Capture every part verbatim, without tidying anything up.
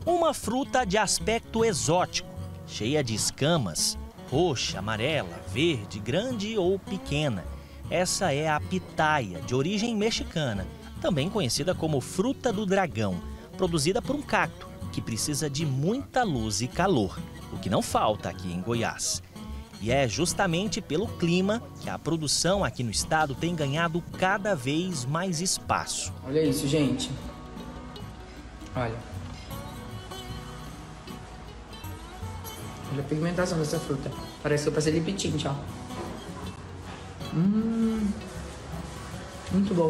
Uma fruta de aspecto exótico, cheia de escamas, roxa, amarela, verde, grande ou pequena. Essa é a pitaia, de origem mexicana, também conhecida como fruta do dragão, produzida por um cacto que precisa de muita luz e calor, o que não falta aqui em Goiás. E é justamente pelo clima que a produção aqui no estado tem ganhado cada vez mais espaço. Olha isso, gente. Olha. Olha a pigmentação dessa fruta. Parece que eu passei de pitinte, ó. Hum, muito bom.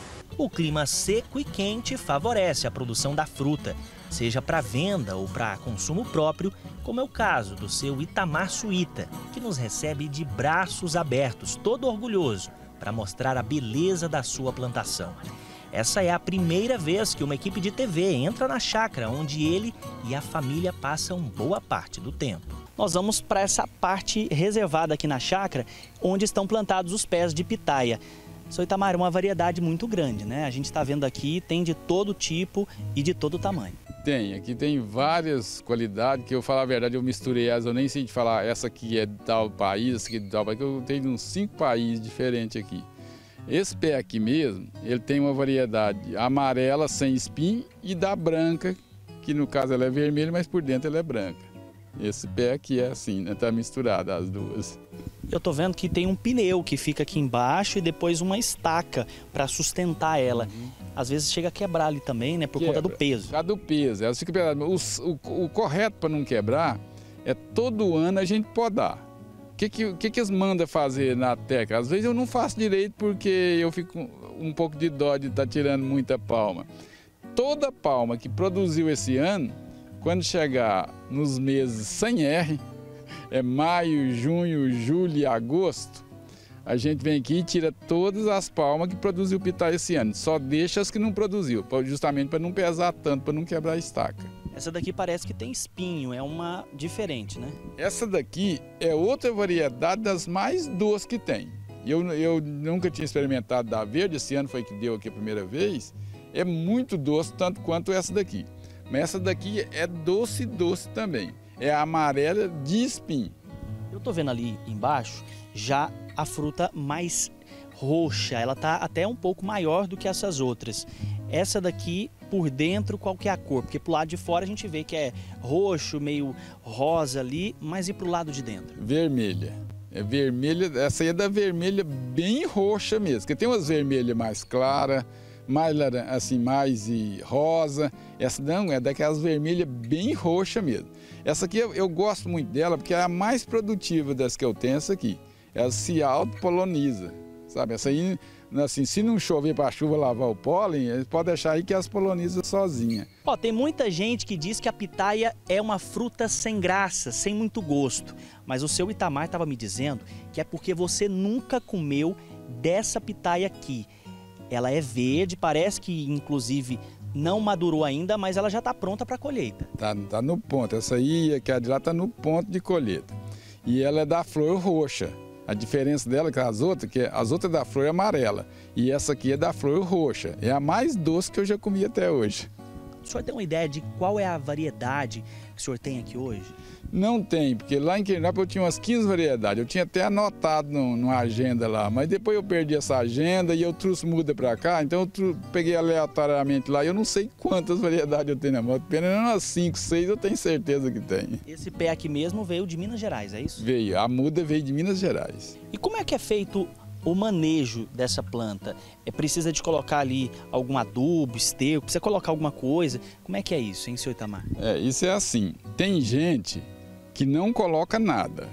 O clima seco e quente favorece a produção da fruta, seja para venda ou para consumo próprio, como é o caso do seu Itamar Suíta, que nos recebe de braços abertos, todo orgulhoso, para mostrar a beleza da sua plantação. Essa é a primeira vez que uma equipe de T V entra na chácara, onde ele e a família passam boa parte do tempo. Nós vamos para essa parte reservada aqui na chácara, onde estão plantados os pés de pitaia. Seu Itamar, é uma variedade muito grande, né? A gente está vendo aqui, tem de todo tipo e de todo tamanho. Tem, aqui tem várias qualidades, que eu falar a verdade, eu misturei elas, eu nem sei de falar essa aqui é de tal país, essa aqui é de tal país, que eu tenho uns cinco países diferentes aqui. Esse pé aqui mesmo, ele tem uma variedade amarela sem espinho e da branca, que no caso ela é vermelha, mas por dentro ela é branca. Esse pé aqui é assim, né? Tá misturado as duas. Eu tô vendo que tem um pneu que fica aqui embaixo e depois uma estaca para sustentar ela. Uhum. Às vezes chega a quebrar ali também, né? Por Quebra. conta do peso. Por causa do peso. Ela fica o, o, o correto para não quebrar é todo ano a gente podar. O que, que, que, que eles mandam fazer na técnica? Às vezes eu não faço direito porque eu fico um pouco de dó de estar tá tirando muita palma. Toda palma que produziu esse ano, quando chegar nos meses sem R, é maio, junho, julho e agosto, a gente vem aqui e tira todas as palmas que produziu pitaia esse ano. Só deixa as que não produziu, justamente para não pesar tanto, para não quebrar a estaca. Essa daqui parece que tem espinho, é uma diferente, né? Essa daqui é outra variedade das mais doces que tem. Eu, eu nunca tinha experimentado da verde, esse ano foi que deu aqui a primeira vez. É muito doce, tanto quanto essa daqui. Mas essa daqui é doce, doce também. É a amarela de espinho. Eu tô vendo ali embaixo já a fruta mais roxa. Ela tá até um pouco maior do que essas outras. Essa daqui, por dentro, qual que é a cor? Porque pro lado de fora a gente vê que é roxo, meio rosa ali, mas e pro lado de dentro? Vermelha. É vermelha, essa aí é da vermelha bem roxa mesmo. Porque tem umas vermelhas mais claras, mais assim, mais rosa. Essa não, é daquelas vermelhas bem roxa mesmo. Essa aqui eu, eu gosto muito dela porque é a mais produtiva das que eu tenho, essa aqui. Ela se autopoloniza, sabe? Essa aí, assim, se não chover para a chuva lavar o pólen, pode deixar aí que as poloniza sozinha. Ó, tem muita gente que diz que a pitaia é uma fruta sem graça, sem muito gosto. Mas o seu Itamar estava me dizendo que é porque você nunca comeu dessa pitaia aqui. Ela é verde, parece que inclusive não madurou ainda, mas ela já está pronta para colheita. Tá, tá no ponto. Essa aí, que a de lá, está no ponto de colheita. E ela é da flor roxa. A diferença dela que as outras, que as outras da flor é amarela. E essa aqui é da flor roxa. É a mais doce que eu já comi até hoje. O senhor tem uma ideia de qual é a variedade que o senhor tem aqui hoje? Não tem, porque lá em Quirinópolis eu tinha umas quinze variedades. Eu tinha até anotado no, numa agenda lá, mas depois eu perdi essa agenda e eu trouxe muda para cá, então eu peguei aleatoriamente lá e eu não sei quantas variedades eu tenho na mão. Pelo menos umas cinco, seis eu tenho certeza que tem. Esse pé aqui mesmo veio de Minas Gerais, é isso? Veio, a muda veio de Minas Gerais. E como é que é feito o manejo dessa planta? É precisa de colocar ali algum adubo, esterco, precisa colocar alguma coisa? Como é que é isso, hein, senhor Itamar? É, isso é assim, tem gente que não coloca nada,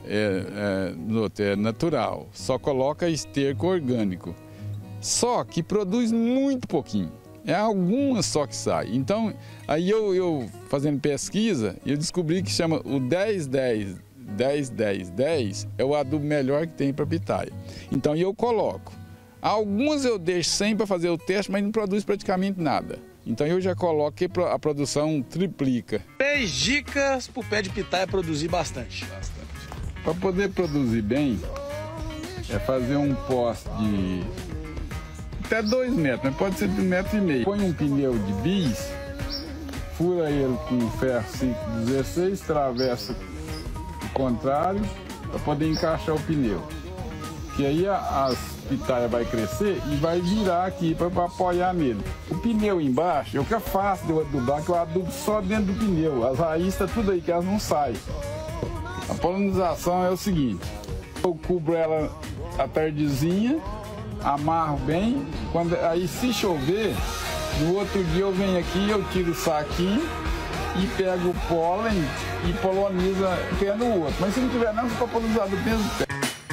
é, é, é natural, só coloca esterco orgânico, só que produz muito pouquinho, é algumas só que sai. Então, aí eu, eu fazendo pesquisa, eu descobri que chama o dez dez, dez dez dez, é o adubo melhor que tem para pitaia. Então eu coloco, algumas eu deixo sem para fazer o teste, mas não produz praticamente nada. Então eu já coloco que a produção triplica. Três dicas para o pé de pitaia produzir bastante. Bastante. Para poder produzir bem, é fazer um poste de até dois metros, mas pode ser de um metro e meio. Põe um pneu de bis, fura ele com ferro cinco dezesseis, travessa o contrário para poder encaixar o pneu. Que aí a, as pitaias vai crescer e vai virar aqui para apoiar nele. O pneu embaixo, eu que é fácil de eu adubar, que eu adubo só dentro do pneu. As raízes estão tudo aí, que elas não saem. A polinização é o seguinte, eu cubro ela à tardezinha, amarro bem, quando, aí se chover, no outro dia eu venho aqui, eu tiro o saquinho e pego o pólen e poloniza pé no outro. Mas se não tiver não, fica polinizado do mesmo pé.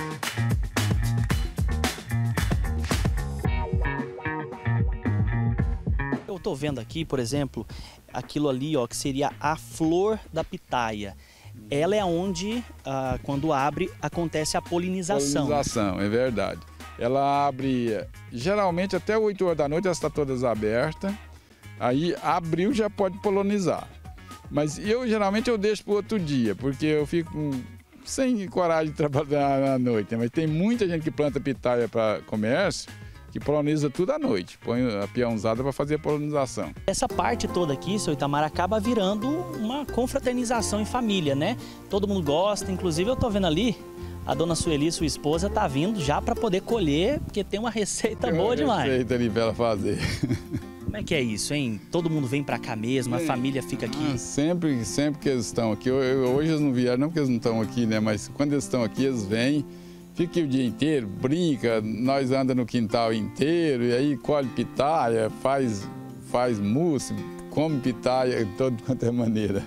Eu tô vendo aqui, por exemplo, aquilo ali, ó, que seria a flor da pitaia. Ela é onde, ah, quando abre, acontece a polinização. Polinização, é verdade. Ela abre, geralmente até oito horas da noite, ela está todas abertas. Aí abriu, já pode polinizar. Mas eu, geralmente, eu deixo para o outro dia, porque eu fico sem coragem de trabalhar à noite. Mas tem muita gente que planta pitaia para comércio, que poliniza tudo à noite, põe a peãozada para fazer a polinização. Essa parte toda aqui, seu Itamar, acaba virando uma confraternização em família, né? Todo mundo gosta, inclusive eu tô vendo ali, a dona Sueli, sua esposa, tá vindo já para poder colher, porque tem uma receita tem boa uma demais. Receita ali para ela fazer. Como é que é isso, hein? Todo mundo vem para cá mesmo, a família fica aqui? Ah, sempre, sempre que eles estão aqui, eu, eu, hoje eles não vieram, não porque eles não estão aqui, né? Mas quando eles estão aqui, eles vêm. Fica o dia inteiro, brinca, nós andamos no quintal inteiro, e aí colhe pitaia, faz, faz mousse, come pitaia de toda quanto é maneira.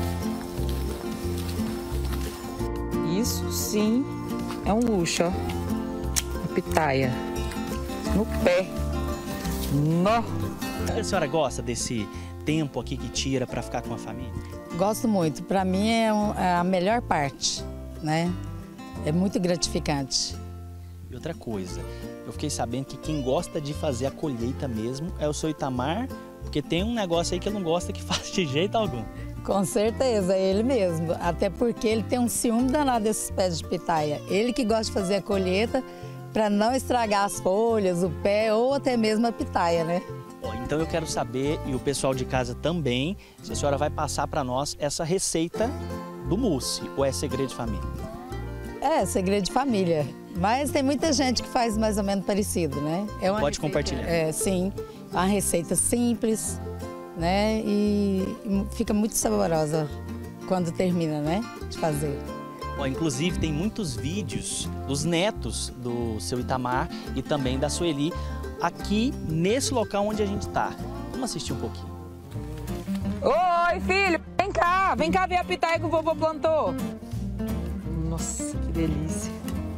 Isso sim é um luxo, ó. A pitaia no pé. Nó. A senhora gosta desse tempo aqui que tira para ficar com a família? Gosto muito. Para mim é, um, é a melhor parte, né? É muito gratificante. E outra coisa, eu fiquei sabendo que quem gosta de fazer a colheita mesmo é o seu Itamar, porque tem um negócio aí que ele não gosta que faz de jeito algum. Com certeza, é ele mesmo. Até porque ele tem um ciúme danado desses pés de pitaia. Ele que gosta de fazer a colheita para não estragar as folhas, o pé ou até mesmo a pitaia, né? Bom, então eu quero saber, e o pessoal de casa também, se a senhora vai passar para nós essa receita do mousse, ou é segredo de família? É, segredo de família. Mas tem muita gente que faz mais ou menos parecido, né? É uma Pode receita, compartilhar. É, sim. Uma receita simples, né? E fica muito saborosa quando termina, né? De fazer. Ó, inclusive, tem muitos vídeos dos netos do seu Itamar e também da Sueli aqui nesse local onde a gente tá. Vamos assistir um pouquinho. Oi, filho! Vem cá! Vem cá ver a pitaia que o vovô plantou! Nossa, que delícia!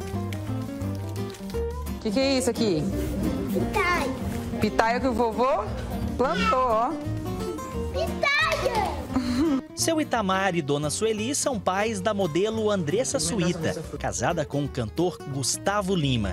O que, que é isso aqui? Pitaia. Pitaia que o vovô plantou, ó. Pitaia! Seu Itamar e dona Sueli são pais da modelo Andressa Suíta, casada com o cantor Gustavo Lima.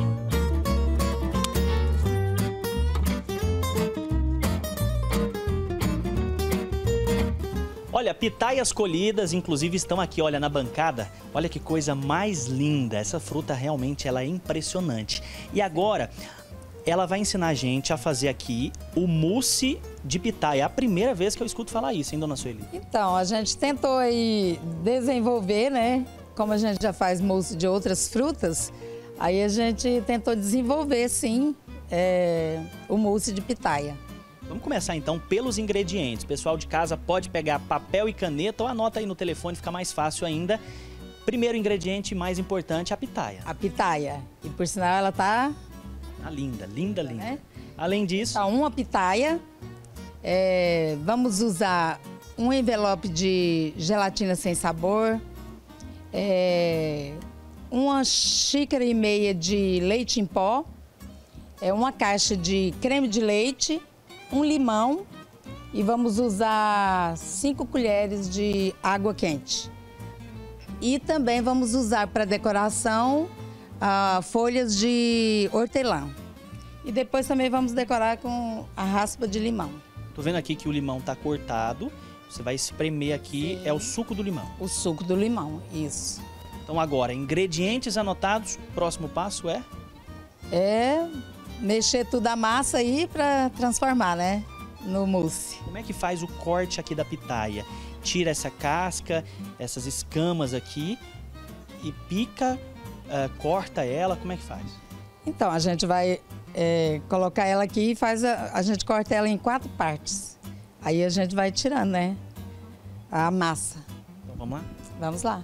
Olha, pitaias colhidas, inclusive, estão aqui, olha, na bancada. Olha que coisa mais linda. Essa fruta realmente ela é impressionante. E agora, ela vai ensinar a gente a fazer aqui o mousse de pitaia. É a primeira vez que eu escuto falar isso, hein, dona Sueli? Então, a gente tentou aí desenvolver, né? Como a gente já faz mousse de outras frutas, aí a gente tentou desenvolver, sim, é, o mousse de pitaia. Vamos começar então pelos ingredientes. O pessoal de casa pode pegar papel e caneta ou anota aí no telefone, fica mais fácil ainda. Primeiro ingrediente mais importante, a pitaia. A pitaia. E por sinal ela tá... Tá linda, linda, linda. Né? Além disso... Tá uma pitaia. É, vamos usar um envelope de gelatina sem sabor. É, uma xícara e meia de leite em pó. É, uma caixa de creme de leite. Um limão e vamos usar cinco colheres de água quente. E também vamos usar para decoração uh, folhas de hortelã. E depois também vamos decorar com a raspa de limão. Tô vendo aqui que o limão tá cortado. Você vai espremer aqui, sim, é o suco do limão. O suco do limão, isso. Então agora, ingredientes anotados, próximo passo é? É... mexer tudo a massa aí para transformar, né? no mousse. Como é que faz o corte aqui da pitaia? Tira essa casca, essas escamas aqui e pica, uh, corta ela, como é que faz? Então, a gente vai é, colocar ela aqui e faz a, a gente corta ela em quatro partes. Aí a gente vai tirando, né, a massa. Então vamos lá? Vamos lá.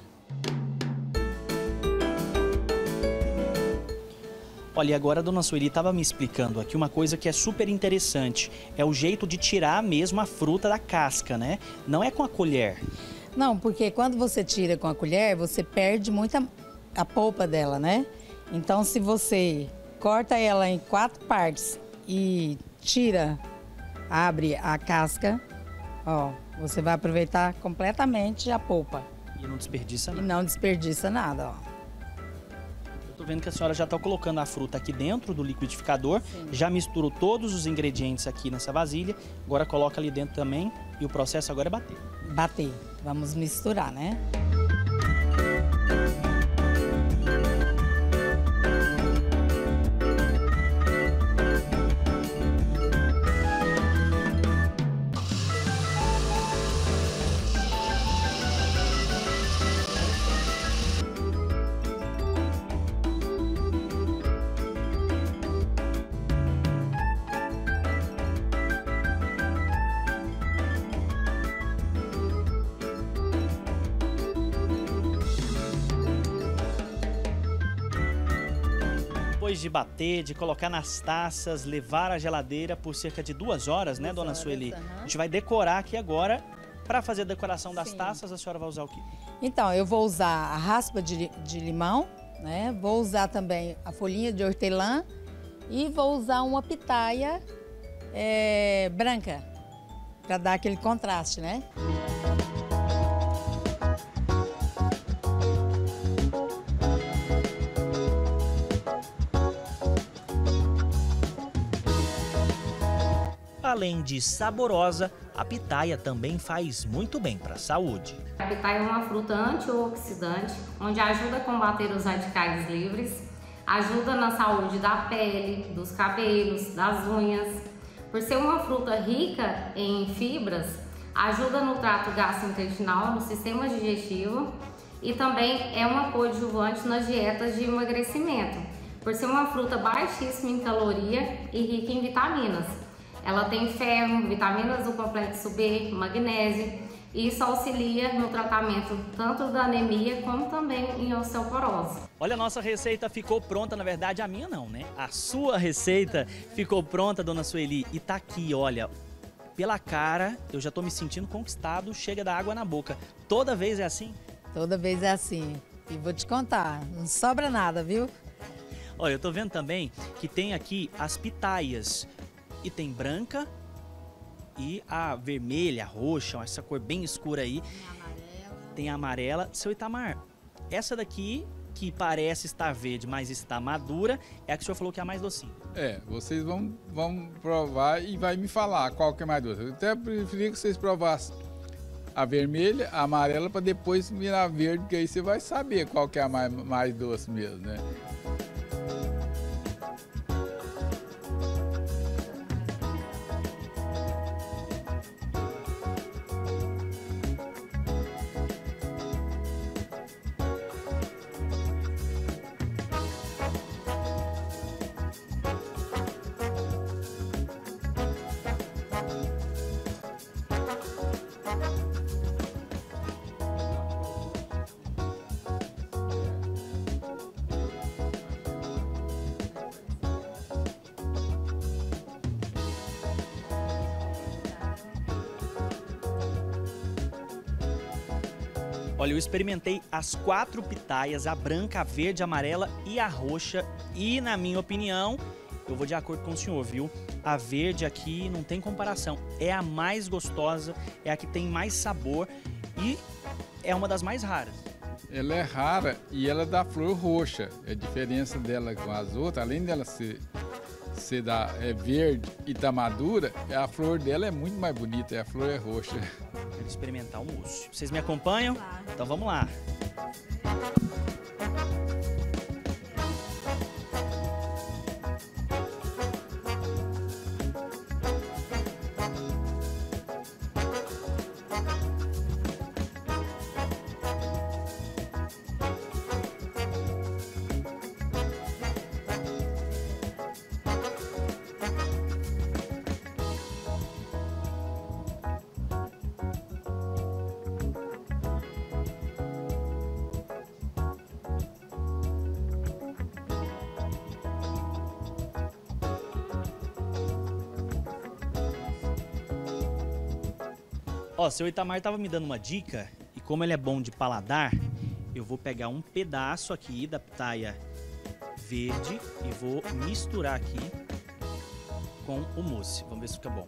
Olha, e agora a dona Sueli estava me explicando aqui uma coisa que é super interessante. É o jeito de tirar mesmo a fruta da casca, né? Não é com a colher. Não, porque quando você tira com a colher, você perde muita a polpa dela, né? Então, se você corta ela em quatro partes e tira, abre a casca, ó, você vai aproveitar completamente a polpa. E não desperdiça E nada. não desperdiça nada, ó. Eu tô vendo que a senhora já está colocando a fruta aqui dentro do liquidificador. Sim. Já misturou todos os ingredientes aqui nessa vasilha. Agora coloca ali dentro também e o processo agora é bater. Bater. Vamos misturar, né? Depois de bater, de colocar nas taças, levar à geladeira por cerca de duas horas, né, Duas dona horas, Sueli? aham. A gente vai decorar aqui agora. Para fazer a decoração das Sim. taças, a senhora vai usar o quê? Então, eu vou usar a raspa de, li- de limão, né? Vou usar também a folhinha de hortelã e vou usar uma pitaia é, branca, para dar aquele contraste, né? Além de saborosa, a pitaia também faz muito bem para a saúde. A pitaia é uma fruta antioxidante, onde ajuda a combater os radicais livres, ajuda na saúde da pele, dos cabelos, das unhas. Por ser uma fruta rica em fibras, ajuda no trato gastrointestinal, no sistema digestivo e também é uma coadjuvante nas dietas de emagrecimento, por ser uma fruta baixíssima em caloria e rica em vitaminas. Ela tem ferro, vitaminas do complexo B, magnésio, e isso auxilia no tratamento tanto da anemia como também em osteoporose. Olha, a nossa receita ficou pronta, na verdade a minha não, né? A sua receita ficou pronta, dona Sueli, e tá aqui, olha, pela cara eu já tô me sentindo conquistado, chega da água na boca. Toda vez é assim? Toda vez é assim. E vou te contar, não sobra nada, viu? Olha, eu tô vendo também que tem aqui as pitaias. E tem branca e a vermelha, a roxa, essa cor bem escura aí. Tem amarela. Tem a amarela. Seu Itamar, essa daqui, que parece estar verde, mas está madura, é a que o senhor falou que é a mais docinha. É, vocês vão, vão provar e vai me falar qual que é mais doce. Eu até preferia que vocês provassem a vermelha, a amarela, para depois virar verde, que aí você vai saber qual que é a mais, mais doce mesmo, né? Olha, eu experimentei as quatro pitaias, a branca, a verde, a amarela e a roxa. E, na minha opinião, eu vou de acordo com o senhor, viu? A verde aqui não tem comparação. É a mais gostosa, é a que tem mais sabor e é uma das mais raras. Ela é rara e ela é da flor roxa. A diferença dela com as outras, além dela ser, ser da, é verde e tá madura, a flor dela é muito mais bonita, a flor é roxa. Quero experimentar o mousse. Vocês me acompanham? Então vamos lá. Ó, seu Itamar tava me dando uma dica e como ele é bom de paladar, eu vou pegar um pedaço aqui da pitaia verde e vou misturar aqui com o mousse. Vamos ver se fica bom.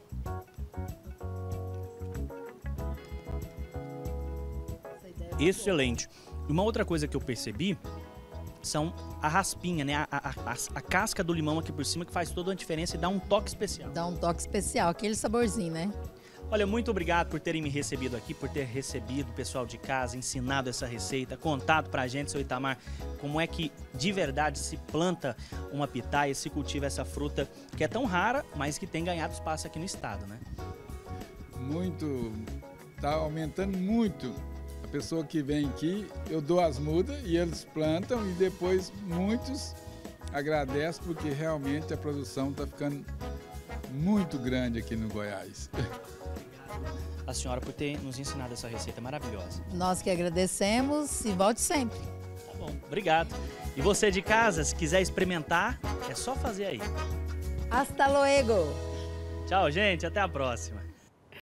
Excelente. E uma outra coisa que eu percebi são a raspinha, né? A, a, a, a casca do limão aqui por cima que faz toda a diferença e dá um toque especial. Dá um toque especial, aquele saborzinho, né? Olha, muito obrigado por terem me recebido aqui, por ter recebido o pessoal de casa, ensinado essa receita, contado pra gente, seu Itamar, como é que de verdade se planta uma pitaia, se cultiva essa fruta que é tão rara, mas que tem ganhado espaço aqui no estado, né? Muito, tá aumentando muito. A pessoa que vem aqui, eu dou as mudas e eles plantam e depois muitos agradecem porque realmente a produção está ficando muito grande aqui no Goiás. A senhora por ter nos ensinado essa receita maravilhosa. Nós que agradecemos e volte sempre. Tá bom, obrigado. E você de casa, se quiser experimentar, é só fazer aí. Hasta luego! Tchau, gente, até a próxima.